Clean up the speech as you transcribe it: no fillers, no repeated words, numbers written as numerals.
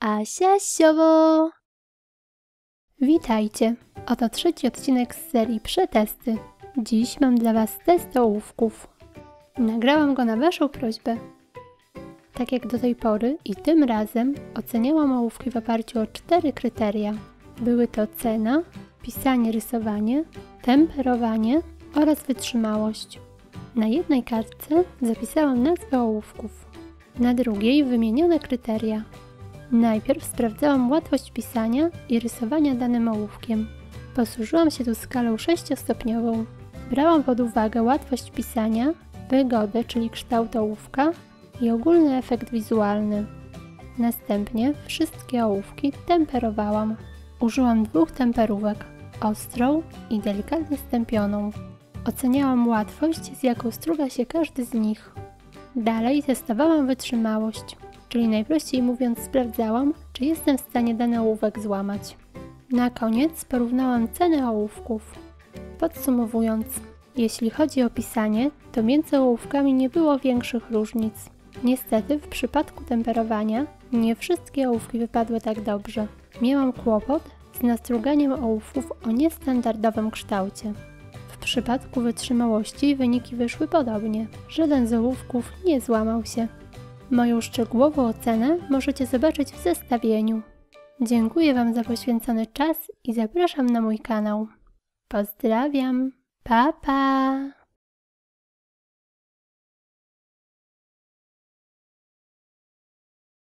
Asia Siowo! Witajcie! Oto trzeci odcinek z serii Przetesty. Dziś mam dla Was test ołówków. Nagrałam go na Waszą prośbę. Tak jak do tej pory i tym razem oceniałam ołówki w oparciu o 4 kryteria. Były to cena, pisanie, rysowanie, temperowanie oraz wytrzymałość. Na jednej kartce zapisałam nazwę ołówków, na drugiej wymienione kryteria. Najpierw sprawdzałam łatwość pisania i rysowania danym ołówkiem. Posłużyłam się tu skalą 6-stopniową. Brałam pod uwagę łatwość pisania, wygodę, czyli kształt ołówka i ogólny efekt wizualny. Następnie wszystkie ołówki temperowałam. Użyłam 2 temperówek, ostrą i delikatnie stępioną. Oceniałam łatwość, z jaką struga się każdy z nich. Dalej testowałam wytrzymałość, czyli najprościej mówiąc sprawdzałam, czy jestem w stanie dany ołówek złamać. Na koniec porównałam ceny ołówków. Podsumowując, jeśli chodzi o pisanie, to między ołówkami nie było większych różnic. Niestety w przypadku temperowania nie wszystkie ołówki wypadły tak dobrze. Miałam kłopot z nastruganiem ołówków o niestandardowym kształcie. W przypadku wytrzymałości wyniki wyszły podobnie. Żaden z ołówków nie złamał się. Moją szczegółową ocenę możecie zobaczyć w zestawieniu. Dziękuję Wam za poświęcony czas i zapraszam na mój kanał. Pozdrawiam! Pa, pa!